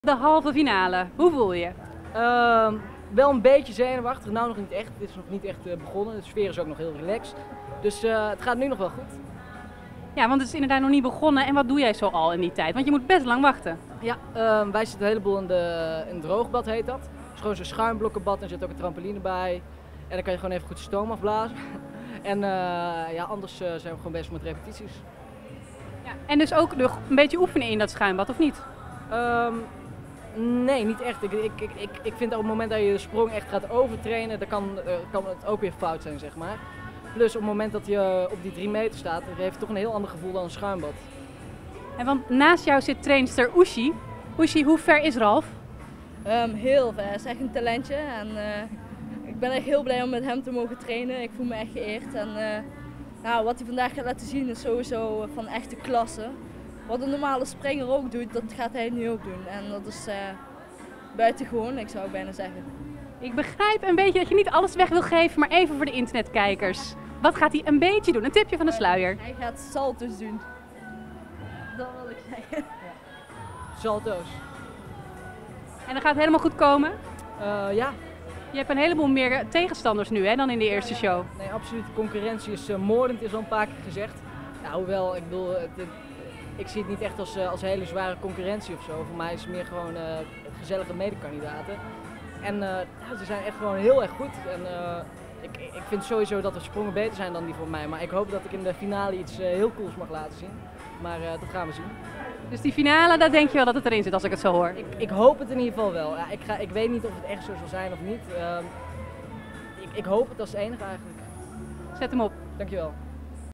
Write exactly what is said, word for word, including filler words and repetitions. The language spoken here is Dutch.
De halve finale, hoe voel je? Uh, wel een beetje zenuwachtig, nou nog niet echt. Het is nog niet echt uh, begonnen, de sfeer is ook nog heel relaxed. Dus uh, het gaat nu nog wel goed. Ja, want het is inderdaad nog niet begonnen. En wat doe jij zo al in die tijd? Want je moet best lang wachten. Ja, uh, wij zitten een heleboel in, de, in het droogbad, heet dat. Het is gewoon zo'n schuimblokkenbad en er zit ook een trampoline bij. En dan kan je gewoon even goed de stoom afblazen. En uh, ja, anders uh, zijn we gewoon bezig met repetities. Ja, en dus ook nog een beetje oefenen in dat schuimbad, of niet? Um, nee, niet echt. Ik, ik, ik, ik vind op het moment dat je de sprong echt gaat overtrainen, dan kan, uh, kan het ook weer fout zijn, zeg maar. Plus op het moment dat je op die drie meter staat, heeft het toch een heel ander gevoel dan een schuimbad. En want naast jou zit trainster Oeshi. Oeshi, hoe ver is Ralf? Um, heel ver, hij is echt een talentje en uh, ik ben echt heel blij om met hem te mogen trainen. Ik voel me echt geëerd en uh, nou, wat hij vandaag gaat laten zien is sowieso van echte klasse. Wat een normale springer ook doet, dat gaat hij nu ook doen en dat is uh, buitengewoon, ik zou bijna zeggen. Ik begrijp een beetje dat je niet alles weg wil geven, maar even voor de internetkijkers. Wat gaat hij een beetje doen? Een tipje van de sluier. Hij gaat salto's doen. Dat wil ik zeggen. Ja. Salto's. En dan gaat het helemaal goed komen? Uh, ja. Je hebt een heleboel meer tegenstanders nu hè, dan in de eerste show. Nee, absoluut. De concurrentie is uh, moordend, is al een paar keer gezegd. Ja, hoewel, ik bedoel, het, het, ik zie het niet echt als, uh, als hele zware concurrentie of zo. Voor mij is het meer gewoon uh, gezellige medekandidaten. En uh, ja, ze zijn echt gewoon heel erg goed. En, uh, ik, ik vind sowieso dat de sprongen beter zijn dan die voor mij. Maar ik hoop dat ik in de finale iets uh, heel cools mag laten zien. Maar uh, dat gaan we zien. Dus die finale, daar denk je wel dat het erin zit als ik het zo hoor? Ik, ik hoop het in ieder geval wel. Ja, ik, ga, ik weet niet of het echt zo zal zijn of niet. Uh, ik, ik hoop het als enige eigenlijk. Zet hem op. Dankjewel.